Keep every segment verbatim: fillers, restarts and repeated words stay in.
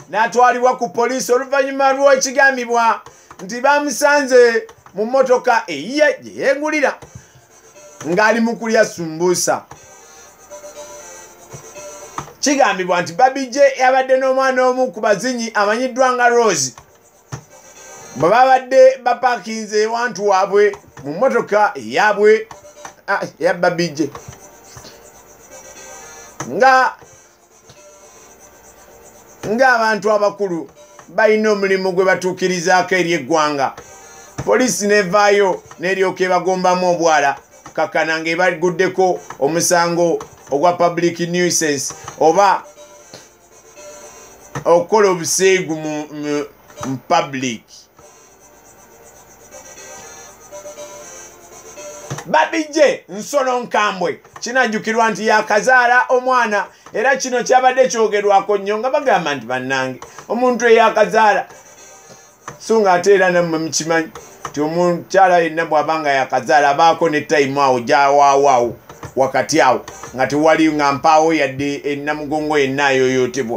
n'atwalibwa ku poliisi oluvannyuma lw'ekigambibwa nti bamusanze mu mmotoka eyiye gye yeegulira ng'ali mu kulya sumbuusa. Kigambibwa nti Babijje yabadde n'omwana omu ku bazinyi amanyiddwa nga Rose bwe babadde bapaakinze ewantu waabwe mu mmotoka eyaabwe eya Babijje nga ng'abantu abakulu balina omulimu gwe batuukirizaako eri eggwanga. Poliisi nevaayo n'eryoka ebagombamu obwala kakkana ng'ebaguddeko omusango ogwa public nuisance oba okukola obuseegu mu, mu, mu public. Babijje nsolo nkambwe kinajjukirwa nti yakazaala omwana era kino kyabadde kyogerwako nnyo nga bagamba nti bannange omuntu eyakazaala so nga ate era nammwe mukimanyi nti omukyala yenna bw'abanga yakazaala abaako ne tayimu awo gyawaawaawo wakati awo nga tewali nga mpaawo yadde ennamugongo yenna ayoyootebwa.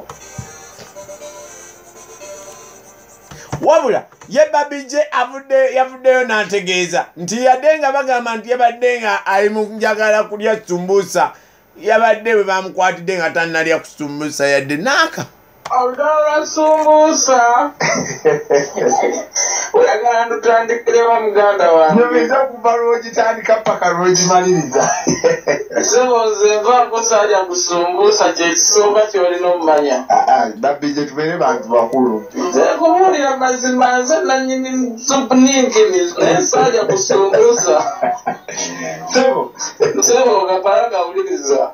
Wabula ye Babijje avudde yavuddeyo n'antegeeza nti yadde nga bagamba nti yabadde nga ali mu njagala kulya sumbuusa yabadde bwe bamukwatidde nga tannalya ku sumbuusa yadde naaka olulala sumbuusa oyagala ndutandikiremu muganda wange nyumiza kuva lwogitandika paka lwogimaliriza soboze nvaako sajja kusumbuusa kyekisooka kyolina omumanya. Babijje tubeere bantu bakulu nze kubuulira mazima nze nanyini supu ninkini naye sajja kusumbuusa sebo sebo gapala gawuliriza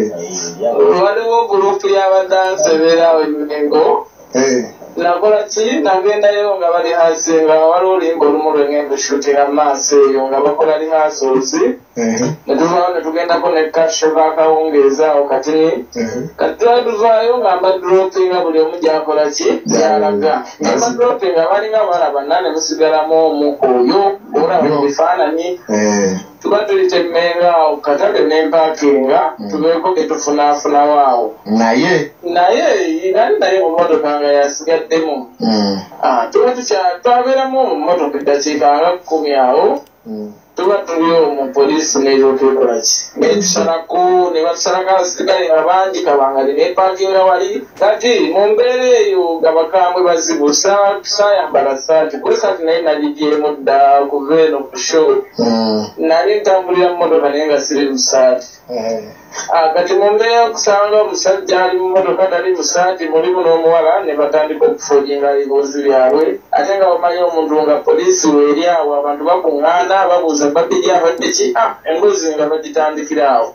waliwo gurupu y'abadansi beerawo emengo nakola ki nagendayo nga bali hasi nga waliwo olimba olumu lwengenda shootinga maaso eyo nga bakola lihasozi netuvaayo netugendako nekashe bakawungeezaawo katini kati tuvaayo nga mbadropinga buli omu gyakola ki gyalaga nga mbadropinga balinga balaba nane musigalamu omu oyo olaba mu bifaananyi tuba tulitemenga awo katale nempakinga tubeeko getufunaafunawo awo naye naye nali naye mu mmotoka nga yasigaddemu tuba twabeeramu mu mmotoka eddakiika nga kkumi awo tuba tuli omu poliisi neryoka ekola ki netusalako ne batusalako abasirikale nga bangi kabangali nempakinga wali kati mu mbeera eyo nga bakambwe bazibu saayambala saati kuli saati naye nagigyemu dda kuva eno ku show nali ntambulira mmotoka naye nga siri musaati kati mu mbeera okusanga omusajja ali mu mmotoka tali musaati mulimu n'omuwala ne batandika okufoojinga ebiboozi byabwe ate nga bamanyi omuntu nga poliisi weeri awo abantu bakuŋŋaana babuuza Babijje abadde ki emboozi nga bagitandikira awo.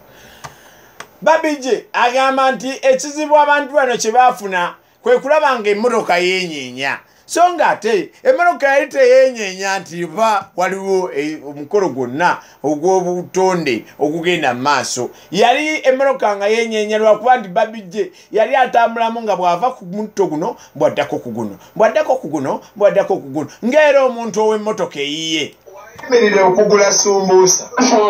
Babijje agamba nti ekizibu abantu bano kye baafuna kwe kulaba nga emmotoka yeenyeenya so nga ate emmotoka yali teyeenyeenya nti ba waliwo omukolo gwonna ogw'obutonde okugenda mu maaso yali emmotoka nga yeenyeenya lwakuba nti Babijje yali atambulamu nga bw'ava ku mutto guno bw'addako ku guno bw'addako ku guno bw'addako ku guno ng'era omuntu ow'emmotoka eyiye yemerera okugula sumbuusa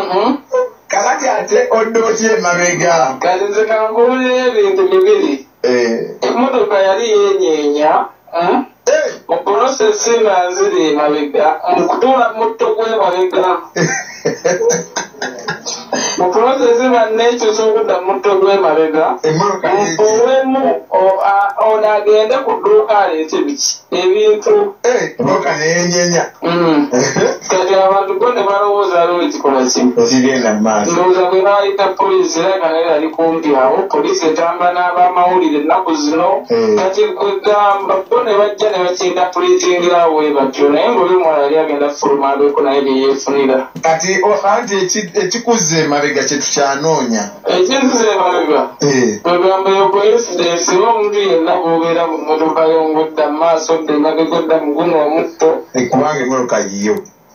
kakati ate odde otya emabega kati nze kankuulira ebintu bibiri emmotoka yali yeenyeenya mu porosesi nga nziri emabega mu kutuula mutto gw'emabega mu porosesi nga neekyusa okudda mutto gw'emabega mpowemu ono agende ku dduuka aleete biki ebintu emmotoka neyeenyeenya kati abantu bo ne balowooza aliwo ekikola kimu okigenda mu maaso ndowooza bwe baayita poliisi era nga naye ali kumpi awo poliisi etamba n'abamawulire ennaku zino kati kwegamba bo ne bajja ne bakinda pulitingirawo bwe batyo naye ng'oli omwala yali agenda fuluma abeeko naye bye yeefunira kati anti ekikuzza emabega kye tukyanoonya ekizza emabega kwegamba yo koinsidensi oba omuntu yenna bw'obeera mu mmotoka yo ng'odda mu maaso odda emabega odda mu guno omutto kubanga emmotoka yiyo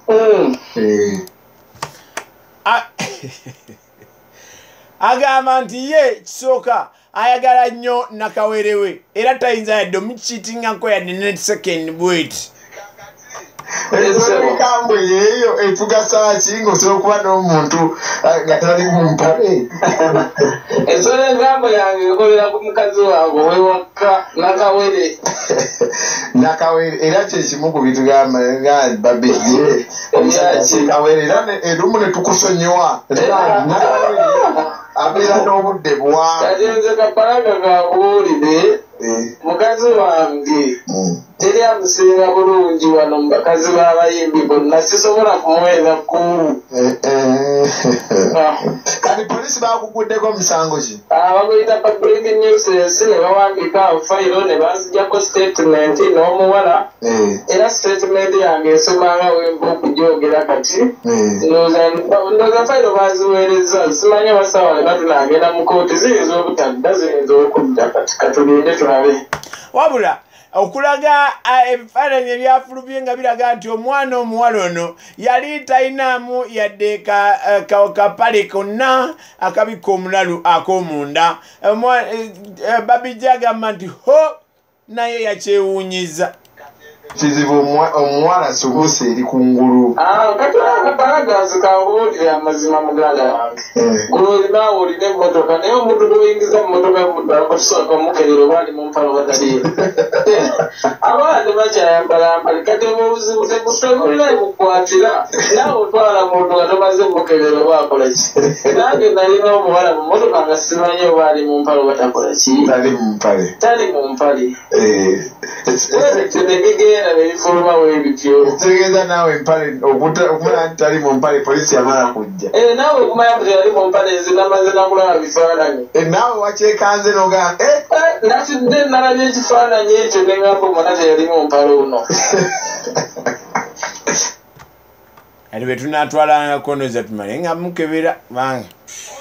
agamba nti ye kisooka ayagala nnyo nakawerewe era tayinza yadde omukiitingako yadde ne second bweti enkambwe yeeyo etugasa ki ng'osobola okuba n'omuntu nga tali mu mpale. Ensolo enkambwe yange ekolera ku mukazi wange ow'ewaka Nakawere. Nakawere era kyekimu ku bitugamba nga babedde Nakawere era erumu ne tukusonyiwa abeera n'obudde bwa kati nze kapalaga kakubuulire mukazi wange teri amusinga bulungi wano mu bakazi b'abayimbi bonna sisobola kumuweeza kkulu. kati polisi bakuguddeko musango ki? Baguyita public nuisance ne bawandiika fayiro ne banzijjako statement n'omuwala era statement yange esomanga wemba okugyogera kati ndooza fayiro baziweereza simanyi abasawa ne batunagenda mu kooti ziyinza obutadda ziyinza okudda kati katugende tulabe. Wabula okulaga ebifaananyi ebyafulumye nga biraga nti omwana omuwala ono yali talinamu yadde kapale konna akabika omulalu ak'omunda. Babijja agamba nti ho naye yakyewuunyiza. Kizibu omuwala subuse eri kungulu. Kati akapalagazi kangubuulire amazima muganda wange. Olina olina emmotoka naye omuntu gwoyingiza mu mmotoka y'omuddaako tusooka omukerera oba ali mu mpalo bataliira. Abaana tebakyayambala mpale kati obuzibu tebusobolera bukwatira naawe otwala muntu nga tomaze mukerera oba akola ki. Nange nalina omuwala mu mmotoka nga simanyi oba ali mu mpalo batakola ki. Tali mu mpale. Tali mu mpale. Nebigenda nebifuluma webityo. Tegeeza naawe empale okumanya nti tali mu mpale polisi yamala kujja. Naawe okumanya nti tali mu mpale zinamaze nakulaba bifaananyi. Naawe wakyekanze n'ogamba natidde nalabye ekifaananyi ekyo ne ngamba omwana teyali mu mpale ono. Ati bwe tunaatwalanga kono za tumale nga mukebera bange.